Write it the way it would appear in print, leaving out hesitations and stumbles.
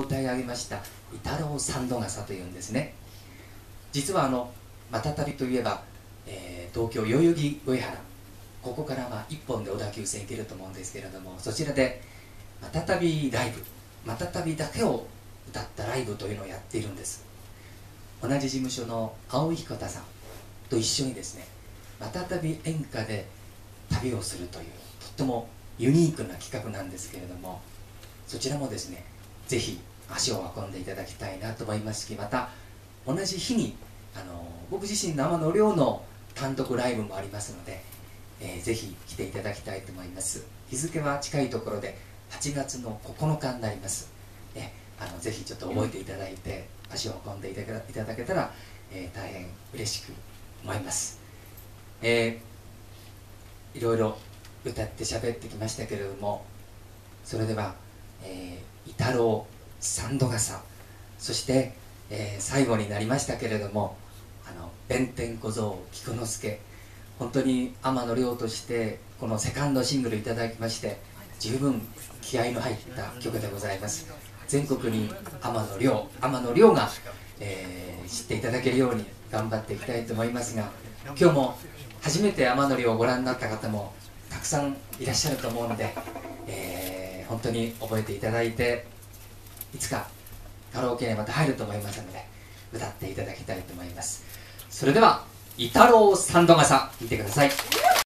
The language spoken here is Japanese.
歌い上げました「伊太郎三度笠」というんですね。実はまたたびといえば、東京代々木上原、ここから一本で小田急線行けると思うんですけれども、そちらでまたたびライブ、またたびだけを歌ったライブというのをやっているんです。同じ事務所の青井彦太さんと一緒にですね、またたび演歌で旅をするという、とってもユニークな企画なんですけれども、そちらもですね、ぜひ足を運んでいただきたいなと思いますし、また同じ日に僕自身の天野亮の単独ライブもありますので、ぜひ来ていただきたいと思います。日付は近いところで8月の9日になります。ぜひちょっと覚えていただいて足を運んでいただけたら、大変嬉しく思います。いろいろ歌って喋ってきましたけれども、それでは伊太郎三度笠、そして、最後になりましたけれども、弁天小僧菊之助、本当に天野亮としてこのセカンドシングルいただきまして、十分気合いの入った曲でございます。全国に天野亮が、知っていただけるように頑張っていきたいと思いますが、今日も初めて天野亮をご覧になった方もたくさんいらっしゃると思うので、本当に覚えていただいて、いつかカラオケにまた入ると思いますので歌っていただきたいと思います。それでは伊太郎三度笠、聴いてください。